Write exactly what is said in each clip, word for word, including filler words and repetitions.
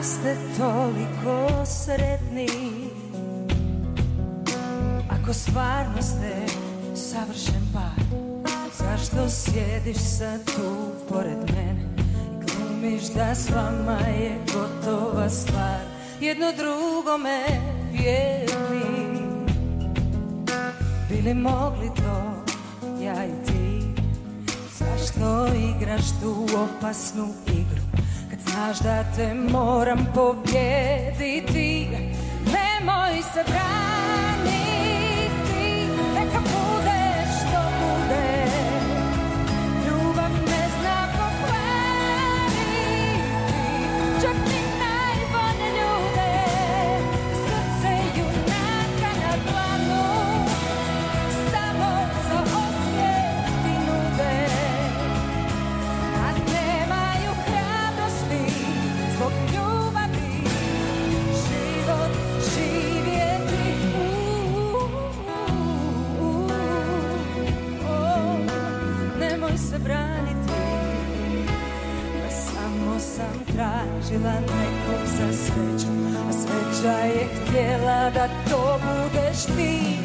ste toliko sretni, ako stvarno ste savršen par, zašto sjediš sad tu pored mene i glumiš da s vama je gotova stvar? Jedno drugome vjerni, bili mogli to ja i ti? Zašto igraš tu opasnu igru kad znaš da te moram pobijediti? Nemoj se braniti, neka bude što bude. Ljubav ne zna pokvariti, čak ni najbolje ljude. Srce junaka na dlanu, samo za osmijeh ti nude. A nemaju hrabrosti zbog ljubavi život živjeti. Nemoj se braniti, pa samo sam tražila nekog za sreću, a sreća je htjela da to budeš ti.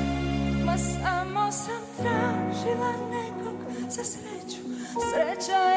Samo sam tražila nekog za sreću, sreća